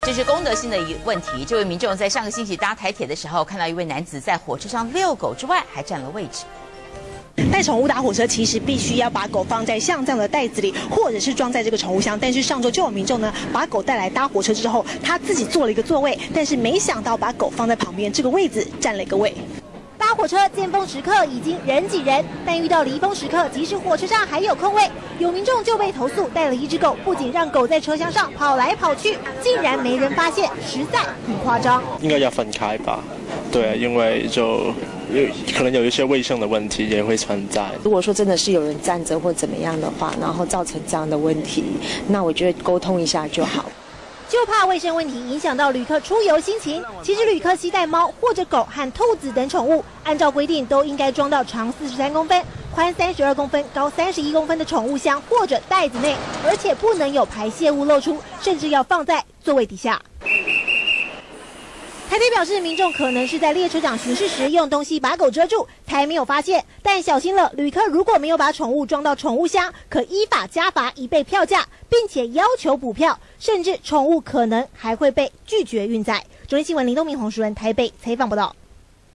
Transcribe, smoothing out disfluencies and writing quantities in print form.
这是公德心的问题。这位民众在上个星期搭台铁的时候，看到一位男子在火车上遛狗之外，还占了位置。 带宠物搭火车，其实必须要把狗放在像这样的袋子里，或者是装在这个宠物箱。但是上周就有民众呢，把狗带来搭火车之后，他自己坐了一个座位，但是没想到把狗放在旁边这个位置占了一个位。 搭火车尖峰时刻已经人挤人，但遇到离峰时刻，即使火车上还有空位，有民众就被投诉带了一只狗，不仅让狗在车厢上跑来跑去，竟然没人发现，实在很夸张。 应该要分开吧？对，因为可能有一些卫生的问题也会存在。 如果说真的是有人站着或怎么样的话，然后造成这样的问题，那我觉得沟通一下就好。 就怕卫生问题影响到旅客出游心情。其实旅客携带猫或者狗和兔子等宠物，按照规定都应该装到长43公分、宽32公分、高31公分的宠物箱或者袋子内，而且不能有排泄物漏出，甚至要放在座位底下。 台铁表示，民众可能是在列车长巡视时用东西把狗遮住，才没有发现。但小心了，旅客如果没有把宠物装到宠物箱，可依法加罚1倍票价，并且要求补票，甚至宠物可能还会被拒绝运载。中央新闻林东明、洪淑仁台北采访报道。